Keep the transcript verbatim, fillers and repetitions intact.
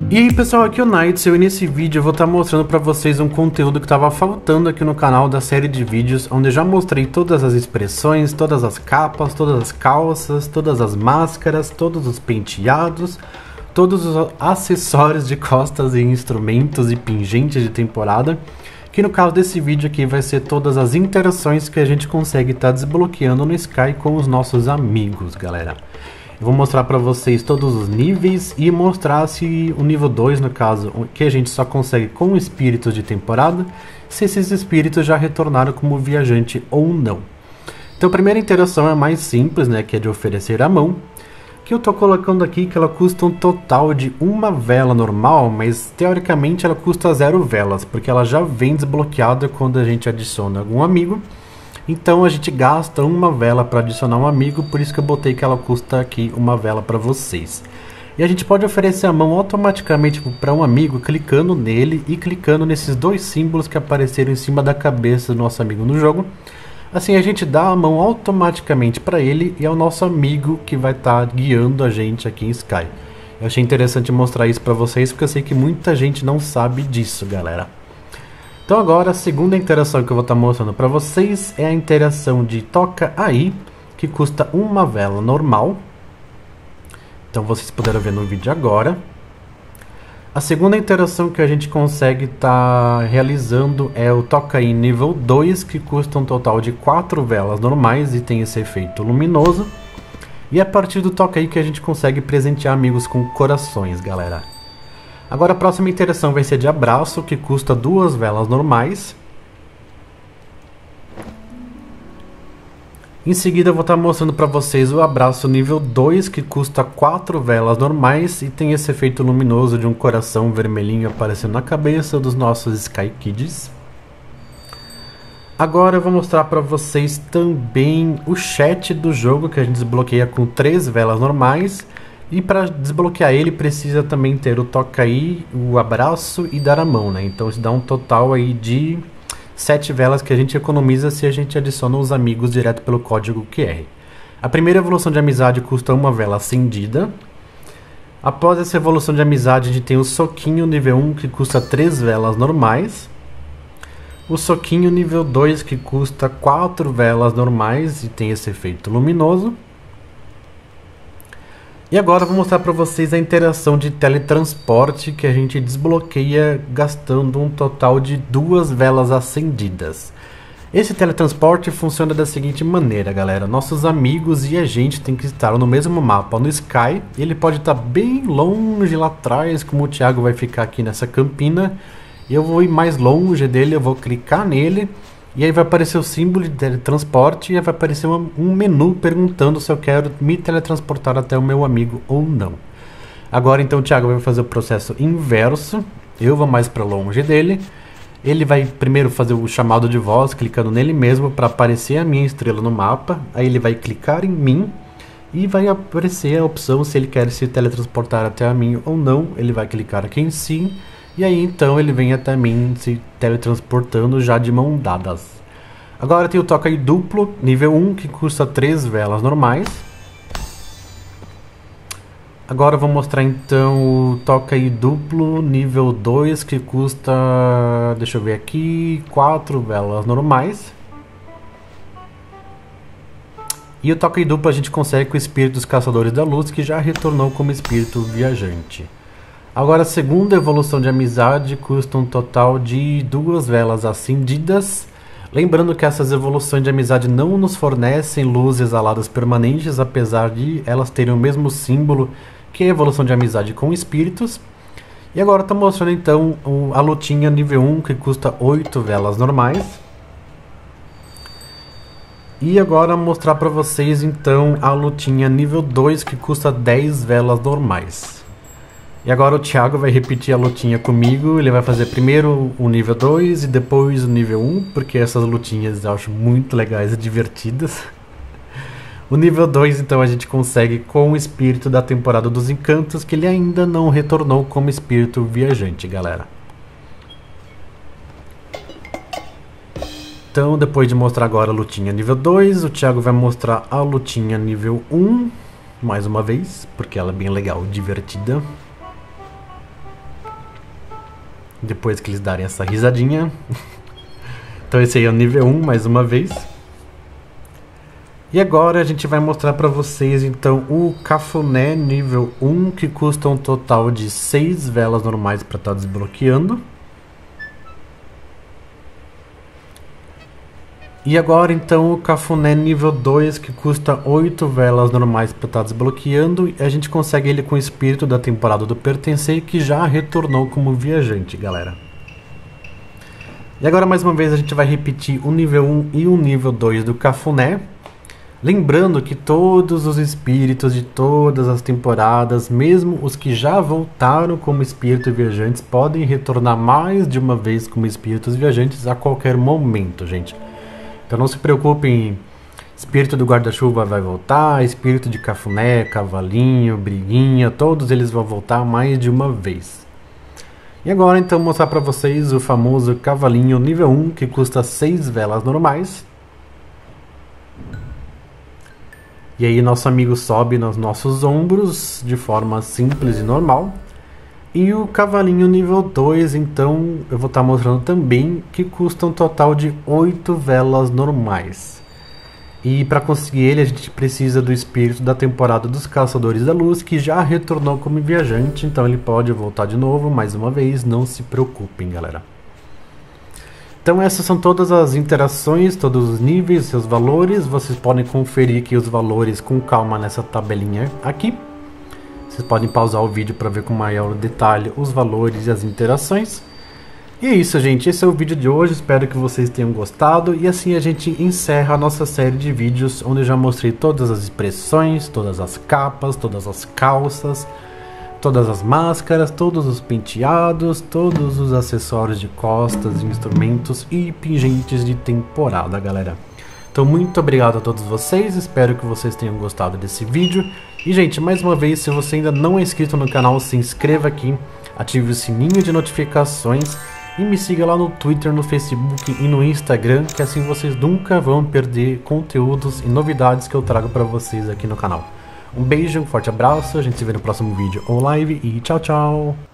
E aí pessoal, aqui é o Knights e nesse vídeo eu vou estar mostrando para vocês um conteúdo que estava faltando aqui no canal da série de vídeos, onde eu já mostrei todas as expressões, todas as capas, todas as calças, todas as máscaras, todos os penteados, todos os acessórios de costas e instrumentos e pingentes de temporada, que no caso desse vídeo aqui vai ser todas as interações que a gente consegue estar desbloqueando no Sky com os nossos amigos, galera. Eu vou mostrar para vocês todos os níveis e mostrar se o nível dois, no caso, que a gente só consegue com espíritos de temporada, se esses espíritos já retornaram como viajante ou não. Então a primeira interação é a mais simples, né, que é de oferecer a mão, que eu tô colocando aqui que ela custa um total de uma vela normal, mas teoricamente ela custa zero velas, porque ela já vem desbloqueada quando a gente adiciona algum amigo. Então a gente gasta uma vela para adicionar um amigo, por isso que eu botei que ela custa aqui uma vela para vocês. E a gente pode oferecer a mão automaticamente para um amigo, clicando nele e clicando nesses dois símbolos que apareceram em cima da cabeça do nosso amigo no jogo. Assim a gente dá a mão automaticamente para ele e é o nosso amigo que vai estar tá guiando a gente aqui em Sky. Eu achei interessante mostrar isso para vocês, porque eu sei que muita gente não sabe disso, galera. Então agora a segunda interação que eu vou estar mostrando para vocês é a interação de toca aí, que custa uma vela normal. Então vocês puderam ver no vídeo agora. A segunda interação que a gente consegue estar realizando é o toca aí nível dois, que custa um total de quatro velas normais e tem esse efeito luminoso. E é a partir do toca aí que a gente consegue presentear amigos com corações, galera. Agora a próxima interação vai ser de abraço, que custa duas velas normais. Em seguida eu vou estar mostrando para vocês o abraço nível dois, que custa quatro velas normais e tem esse efeito luminoso de um coração vermelhinho aparecendo na cabeça dos nossos Sky Kids. Agora eu vou mostrar para vocês também o chat do jogo, que a gente desbloqueia com três velas normais. E para desbloquear ele precisa também ter o toca aí, o abraço e dar a mão, né? Então isso dá um total aí de sete velas que a gente economiza se a gente adiciona os amigos direto pelo código Q R. A primeira evolução de amizade custa uma vela acendida. Após essa evolução de amizade a gente tem o soquinho nível um, que custa três velas normais. O soquinho nível dois, que custa quatro velas normais e tem esse efeito luminoso. E agora eu vou mostrar para vocês a interação de teletransporte, que a gente desbloqueia gastando um total de duas velas acendidas. Esse teletransporte funciona da seguinte maneira, galera. Nossos amigos e a gente tem que estar no mesmo mapa no Sky. Ele pode estar bem longe lá atrás, como o Thiago vai ficar aqui nessa campina. Eu vou ir mais longe dele, eu vou clicar nele. E aí vai aparecer o símbolo de teletransporte e vai aparecer um menu perguntando se eu quero me teletransportar até o meu amigo ou não. Agora então o Thiago vai fazer o processo inverso. Eu vou mais para longe dele. Ele vai primeiro fazer o chamado de voz, clicando nele mesmo para aparecer a minha estrela no mapa. Aí ele vai clicar em mim e vai aparecer a opção se ele quer se teletransportar até a mim ou não. Ele vai clicar aqui em sim. E aí então ele vem até mim se teletransportando já de mão dadas. Agora tem o toca aí duplo, nível um, que custa três velas normais. Agora eu vou mostrar então o toca aí duplo, nível dois, que custa, deixa eu ver aqui, quatro velas normais. E o toca aí duplo a gente consegue com o espírito dos caçadores da luz, que já retornou como espírito viajante. Agora a segunda evolução de amizade custa um total de duas velas acendidas. Lembrando que essas evoluções de amizade não nos fornecem luzes exaladas permanentes, apesar de elas terem o mesmo símbolo que a evolução de amizade com espíritos. E agora estou mostrando então a lutinha nível um, que custa oito velas normais. E agora mostrar para vocês então a lutinha nível dois, que custa dez velas normais. E agora o Thiago vai repetir a lutinha comigo. Ele vai fazer primeiro o nível dois e depois o nível um, porque essas lutinhas eu acho muito legais e divertidas. O nível dois então a gente consegue com o espírito da temporada dos encantos, que ele ainda não retornou como espírito viajante, galera. Então depois de mostrar agora a lutinha nível dois, o Thiago vai mostrar a lutinha nível um mais uma vez, porque ela é bem legal, divertida. depois que eles darem essa risadinha. Então esse aí é o nível um, mais uma vez. E agora a gente vai mostrar para vocês então o cafuné nível um, que custa um total de seis velas normais para estar desbloqueando. E agora então o cafuné nível dois, que custa oito velas normais para estar desbloqueando, e a gente consegue ele com o espírito da temporada do Pertencer, que já retornou como viajante, galera. E agora mais uma vez a gente vai repetir o nível um e o nível dois do cafuné. Lembrando que todos os espíritos de todas as temporadas, mesmo os que já voltaram como espíritos viajantes, podem retornar mais de uma vez como espíritos viajantes a qualquer momento, gente. Então não se preocupem, espírito do guarda-chuva vai voltar, espírito de cafuné, cavalinho, briguinha, todos eles vão voltar mais de uma vez. E agora então mostrar para vocês o famoso cavalinho nível um, que custa seis velas normais. E aí nosso amigo sobe nos nossos ombros de forma simples e normal. E o cavalinho nível dois, então eu vou estar mostrando também, que custa um total de oito velas normais. E para conseguir ele a gente precisa do espírito da temporada dos Caçadores da Luz, que já retornou como viajante, então ele pode voltar de novo mais uma vez, não se preocupem, galera. Então essas são todas as interações, todos os níveis, seus valores. Vocês podem conferir aqui os valores com calma nessa tabelinha aqui. Vocês podem pausar o vídeo para ver com maior detalhe os valores e as interações. E é isso, gente. Esse é o vídeo de hoje. Espero que vocês tenham gostado. E assim a gente encerra a nossa série de vídeos, onde eu já mostrei todas as expressões, todas as capas, todas as calças, todas as máscaras, todos os penteados, todos os acessórios de costas, instrumentos e pingentes de temporada, galera. Então muito obrigado a todos vocês, espero que vocês tenham gostado desse vídeo. E gente, mais uma vez, se você ainda não é inscrito no canal, se inscreva aqui, ative o sininho de notificações e me siga lá no Twitter, no Facebook e no Instagram, que assim vocês nunca vão perder conteúdos e novidades que eu trago para vocês aqui no canal. Um beijo, um forte abraço, a gente se vê no próximo vídeo ou live e tchau, tchau!